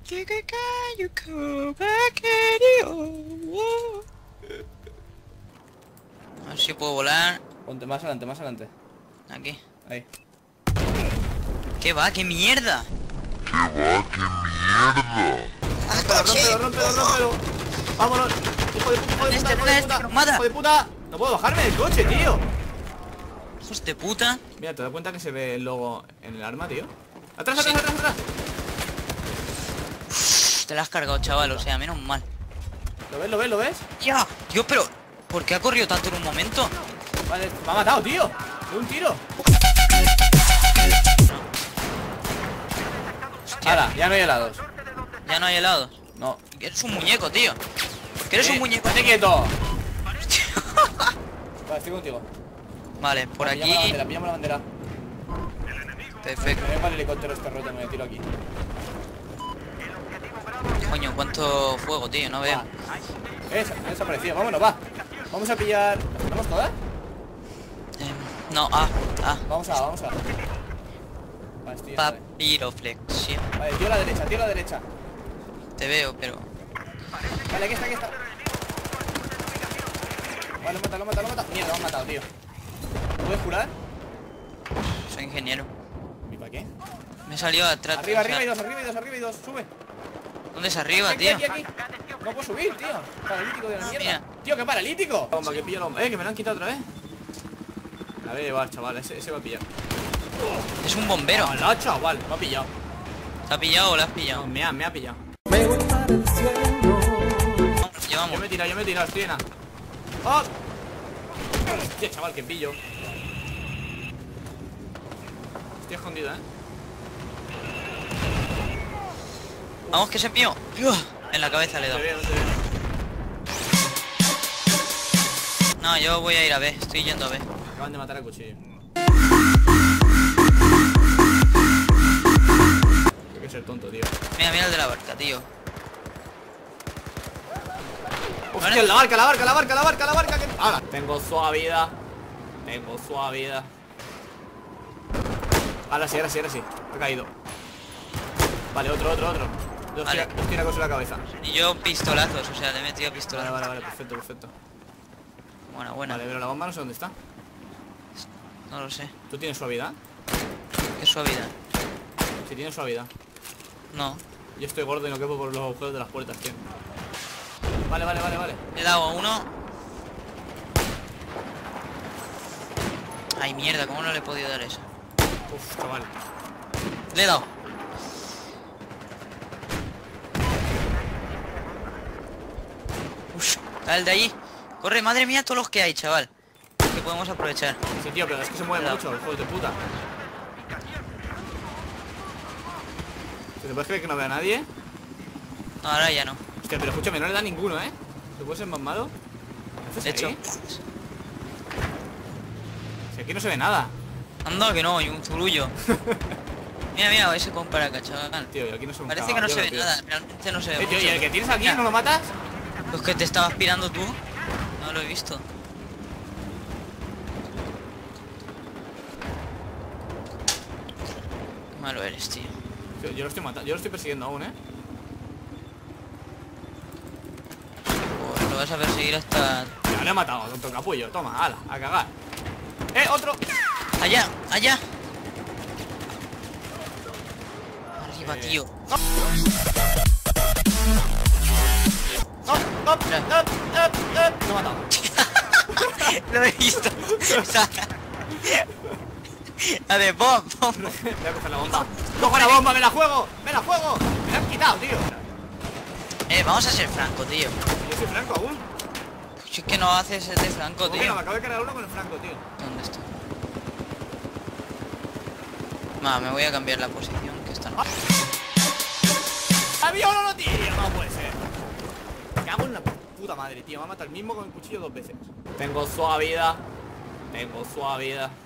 A ver si puedo volar. Ponte más adelante, más adelante. Aquí. Ahí. ¿Qué va? ¡Qué mierda! Rómpelo. Vámonos. Hijo de puta, Este, que nos mata. hijo de puta. No puedo bajarme del coche, tío. Hijos de puta. Mira, ¿te das cuenta que se ve el logo en el arma, tío? ¡Atrás! Uf, te la has cargado, chaval, o sea, menos mal. ¿Lo ves? ¡Ya! Tío, pero... ¿por qué ha corrido tanto en un momento? Vale, me ha matado, tío. De un tiro. Ahora, ya no hay helados. Ya no hay helados. No. Eres un muñeco, tío. Que eres un muñeco. ¡Estate quieto! Vale, estoy contigo. Vale, por aquí. Pillamos la bandera. Perfecto. Me vengo al helicóptero este roto, me tiro aquí. Coño, cuánto fuego, tío, no veo. Ha desaparecido, vámonos, va. Vamos a pillar... ¿Vamos todas? No, Vamos a... Vale, estoy ya, Papiroflexión. vale, tío a la derecha. Te veo, pero... Vale, aquí está. Vale, lo mata. Mierda, lo han matado, tío. ¿Puedes curar? Soy ingeniero. ¿Y para qué? Me he salido atrás. Arriba o sea, hay dos, sube. ¿dónde es arriba, Aquí. tío? No puedo subir, tío. Paralítico de la mierda. Mira. Tío, qué paralítico. Bomba, que pillo la bomba. Que me la han quitado otra vez. La voy a llevar, chaval, ese va a pillar. Es un bombero. Hola, chaval, me ha pillado. ¿Te ha pillado o lo has pillado? No, me ha pillado. Llevamos. Yo me he tirado, estoy llena. ¡Oh! Hostia, chaval, que pillo. Estoy escondido, Vamos, que se pilló. En la cabeza le he No dado. te veo. No, yo voy a ir a B. Estoy yendo a B. Acaban de matar al cuchillo. Hay que ser tonto, tío. Mira el de la barca, tío. Hostia, la barca que... ¡Hala! Tengo suavidad. Ahora sí. Ha caído. Vale, otro. Dos Vale. tiracos en la cabeza. Y yo pistolazos, o sea, le he metido pistolazos. Vale, perfecto. Buena. Vale, pero la bomba no sé dónde está. No lo sé. ¿Tú tienes suavidad? Qué suavidad. Si tienes suavidad. No. Yo estoy gordo y no quepo por los agujeros de las puertas, tío. Vale. Le he dado a uno. Ay, mierda, ¿cómo no le he podido dar eso? Uf, chaval. Le he dado. Uf, el de allí. Corre, madre mía, todos los que hay, chaval. Que podemos aprovechar. Sí, tío, pero es que se mueve mucho, hijos de puta. ¿Te puedes creer que no vea a nadie? No, ahora ya no. Hostia, pero escúchame, no le da ninguno, ¿eh? ¿Se puede ser más malo? ¿Qué haces De hecho. ahí? Si aquí no se ve nada. Anda que no, y un zurullo. Mira, ese compara acá, chaval. Tío, y aquí no se ve un Parece que no caballo, se ve tío. nada, realmente no se ve Tío, mucho. ¿y el que tienes aquí Mira, no lo matas? los que te estabas pirando tú, no lo he visto. Qué malo eres, tío. Tío, yo lo estoy matando, yo lo estoy persiguiendo aún, ¿eh? Pues lo vas a perseguir hasta... Ya lo he matado, tonto capullo. Toma, ala, a cagar. ¡Otro! ¡Allá! Arriba, tío. ¡No! Lo he matado. Lo he visto. La de bomb. Voy a coger la bomba. ¡Cojo la bomba! ¡Me la juego! ¡Me la han quitado, tío! Vamos a ser franco, tío. Yo soy franco aún. Si es que no haces el de franco, Mira, tío. me acabo de cargar uno con el franco, tío. ¿Dónde está? Me voy a cambiar la posición, que está... ¡Avión, tío! No puede ser. Me cago en la puta madre, tío. Me ha matado el mismo con el cuchillo 2 veces. Tengo suavidad.